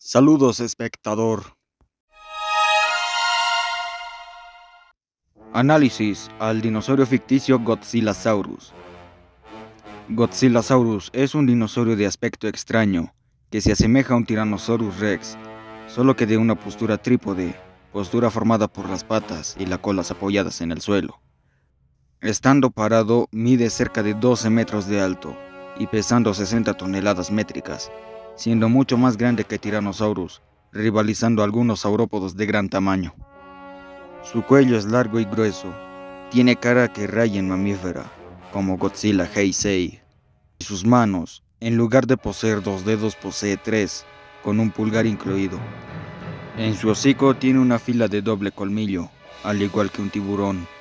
Saludos, espectador. Análisis al dinosaurio ficticio Godzillasaurus. Godzillasaurus es un dinosaurio de aspecto extraño que se asemeja a un Tyrannosaurus Rex, solo que de una postura trípode, postura formada por las patas y las colas apoyadas en el suelo. Estando parado, mide cerca de 12 metros de alto y pesando 60 toneladas métricas, siendo mucho más grande que Tyrannosaurus, rivalizando a algunos saurópodos de gran tamaño. Su cuello es largo y grueso, tiene cara que raya en mamífera, como Godzilla Heisei. Y sus manos, en lugar de poseer 2 dedos, posee 3, con un pulgar incluido. En su hocico tiene una fila de doble colmillo, al igual que un tiburón.